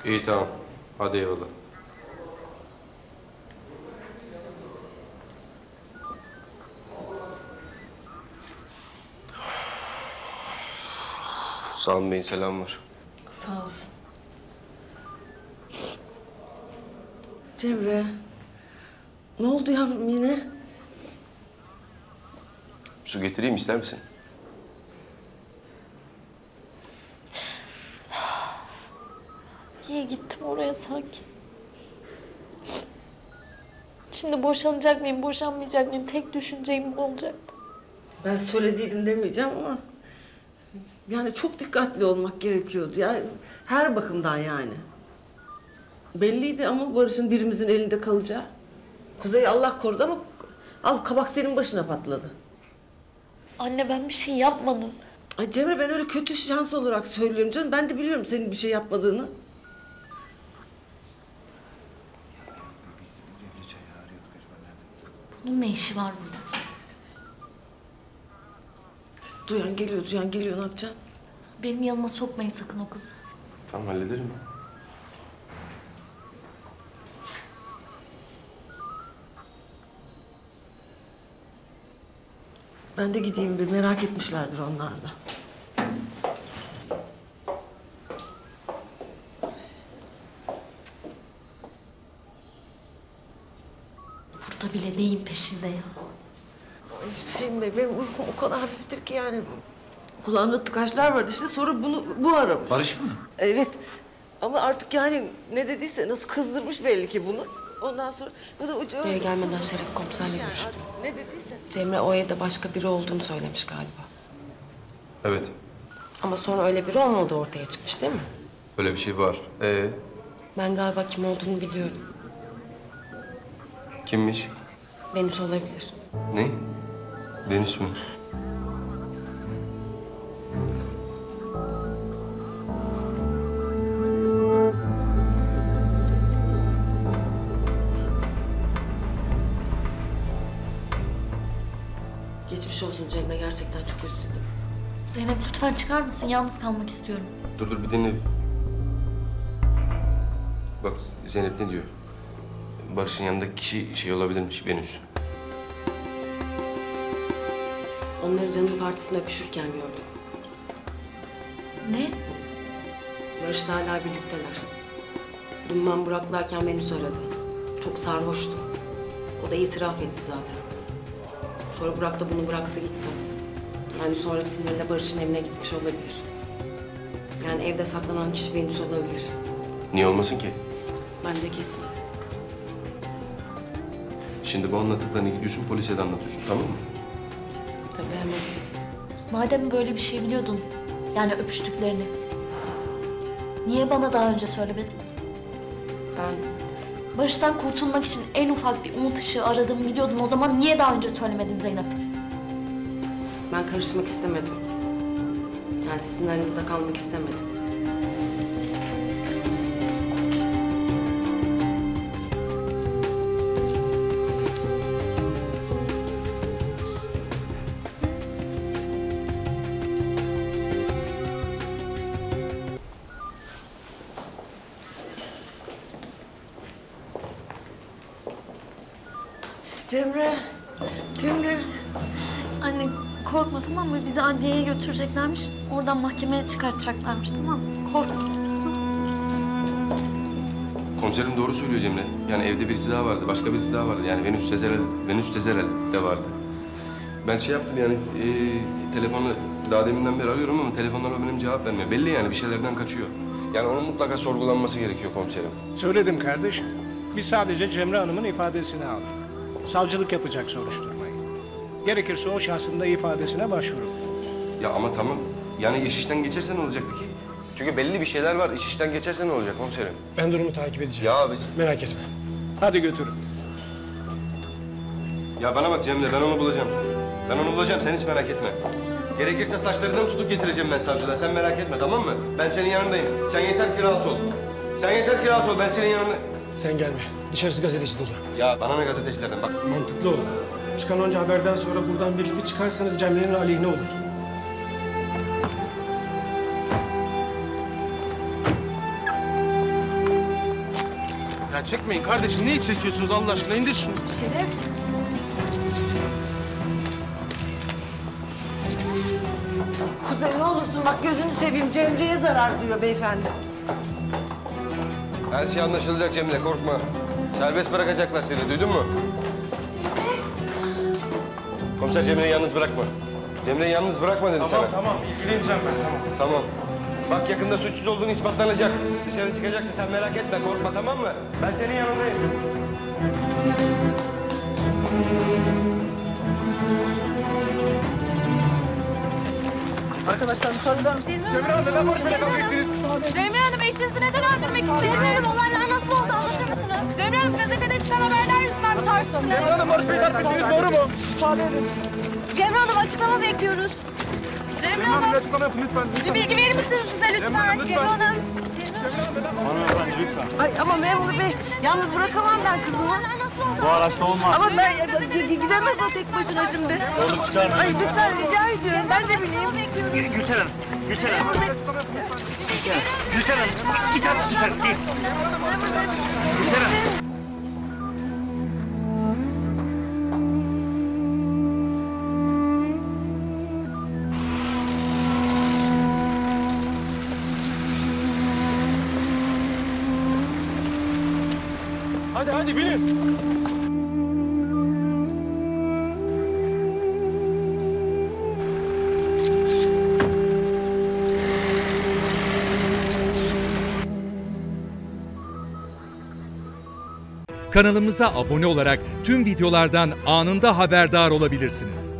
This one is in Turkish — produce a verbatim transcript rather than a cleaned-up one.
İyi tamam. Hadi eyvallah. Sami Bey'in selam var. Sağ olsun. Cemre. Ne oldu yavrum yine? Su getireyim ister misin? Niye gittim oraya sanki? Şimdi boşanacak mıyım, boşanmayacak mıyım? Tek düşüncem bu olacaktı. Ben söylediydim demeyeceğim ama... Yani çok dikkatli olmak gerekiyordu. Yani her bakımdan yani. Belliydi ama Barış'ın birimizin elinde kalacağı. Kuzey Allah korudu ama... Al kabak senin başına patladı. Anne ben bir şey yapmadım. Ay Cemre ben öyle kötü şans olarak söylüyorum canım. Ben de biliyorum senin bir şey yapmadığını. Bunun ne işi var burada? Duyan geliyor, duyan geliyor. Ne yapacaksın? Benim yanıma sokmayın sakın o kızı. Tamam hallederim. Ben de gideyim bir merak etmişlerdir onlar da. Burada bile neyin peşinde ya? Ay Hüseyin Bey benim uykum o kadar hafiftir ki yani. Kulağımda tıkaçlar vardı işte sonra bunu bu aramış. Barış mı? Evet ama artık yani ne dediyse nasıl kızdırmış belli ki bunu. Ondan sonra bu da ucu Buraya gelmeden Şeref komiserle yani görüştüm. artık ne dediyse. Cemre o evde başka biri olduğunu söylemiş galiba. Evet. Ama sonra öyle biri olmadığı ortaya çıkmış değil mi? Öyle bir şey var. Ee, Ben galiba kim olduğunu biliyorum. kimmiş? Venüs olabilir. Ne? Venüs mü? Geçmiş olsun Cemre, gerçekten çok üzüldüm. Zeynep lütfen çıkar mısın? Yalnız kalmak istiyorum. Dur dur bir dinle. Bak Zeynep ne diyor? Barış'ın yanındaki kişi şey olabilirmiş, Venüs. Onları Can'ın partisinde öpüşürken gördüm. Ne? Barış'la hala birlikteler. Dün ben Burak'layken Venüs aradı. Çok sarhoştu. O da itiraf etti zaten. Sonra Burak da bunu bıraktı gitti. Yani sonra sinirle Barış'ın evine gitmiş olabilir. Yani evde saklanan kişi Venüs olabilir. Niye olmasın ki? Bence kesin. Şimdi bu anlattıklarını gidiyorsun polise de anlatıyorsun, tamam mı? Tabii hemen. Madem böyle bir şey biliyordun, yani öpüştüklerini, niye bana daha önce söylemedin? Ben Barış'tan kurtulmak için en ufak bir umut ışığı aradığımı biliyordun. O zaman niye daha önce söylemedin Zeynep? Ben karışmak istemedim. Yani sizin aranızda kalmak istemedim. Cemre, Cemre. Anne korkma tamam mı? Bizi adliyeye götüreceklermiş. Oradan mahkemeye çıkartacaklarmış tamam mı? Korkma. Komiserim doğru söylüyor Cemre. Yani evde birisi daha vardı, başka birisi daha vardı. Yani Venüs Tezerel, Venüs Tezerel de vardı. Ben şey yaptım yani, e, telefonu daha deminden beri arıyorum ama telefonlarına benim cevap vermiyor. Belli yani bir şeylerden kaçıyor. Yani onun mutlaka sorgulanması gerekiyor komiserim. Söyledim kardeş. Biz sadece Cemre Hanım'ın ifadesini aldık. Savcılık yapacak soruşturmayı. Gerekirse o şahsın da ifadesine başvurun. Ya ama tamam, yani iş işten geçerse ne olacak peki? Çünkü belli bir şeyler var, iş işten geçerse ne olacak komiserim? Ben durumu takip edeceğim. Ya biz... Merak etme. Hadi götürün. Ya bana bak Cemre, ben onu bulacağım. Ben onu bulacağım, sen hiç merak etme. Gerekirse saçlarından tutup getireceğim ben savcılığa, sen merak etme tamam mı? Ben senin yanındayım. Sen yeter ki rahat ol. Sen yeter ki rahat ol, ben senin yanında... Sen gelme. Dışarısı gazeteci dolu. Ya bana ne gazetecilerden bak. Mantıklı ol. Çıkan onca haberden sonra buradan birlikte çıkarsanız Cemre'nin aleyhine olur. çekmeyin kardeşim. Neyi çekiyorsunuz Allah aşkına? İndir şunu. Şeref. Kuzey ne olursun bak gözünü seveyim Cemre'ye zarar diyor beyefendi. Her şey anlaşılacak Cemile, korkma. Serbest bırakacaklar seni, duydun mu? Komiser Cemre'yi yalnız bırakma. Cemre'yi yalnız bırakma dedim sana. Tamam tamam ilgileneceğim ben tamam. Tamam. Bak yakında suçsuz olduğun ispatlanacak. Dışarı çıkacaksın, sen merak etme, korkma, tamam mı? Ben senin yanındayım. Arkadaşlar müsaade Cemre Hanım neden boş bile kavga ettiniz? Cemre Hanım eşinizi neden öldürmek istedi? Cemre Hanım olaylar nasıl oldu anlatır mısınız? Cemre Hanım gazetede çıkan haberler yüzünden bir tartıştınız. Cemre Hanım Barış Bey'i darp ettiniz doğru mu? Müsaade edin. Cemre Hanım açıklama bekliyoruz. Cemre, Cemre Hanım bir açıklama yapın lütfen. Bir bilgi verir misiniz bize lütfen? Cemre Hanım, lütfen. Cemre Hanım. Hanımefendi lütfen. Ay ama memur bey yalnız bırakamam ben kızımı. Olaylar nasıl oldu? Bu araçta olmaz. Ama ben g- gidemez o tek başına şimdi. Oğlum çıkarmayın. Ay lütfen rica ediyorum ben de bineyim. Bekliyoruz. Gülten Hanım, Gülten Hanım. Memur bey. Gülten Hanım, bir taksi tutarız, değil. Gülten Hanım. Hadi hadi binin. Kanalımıza abone olarak tüm videolardan anında haberdar olabilirsiniz.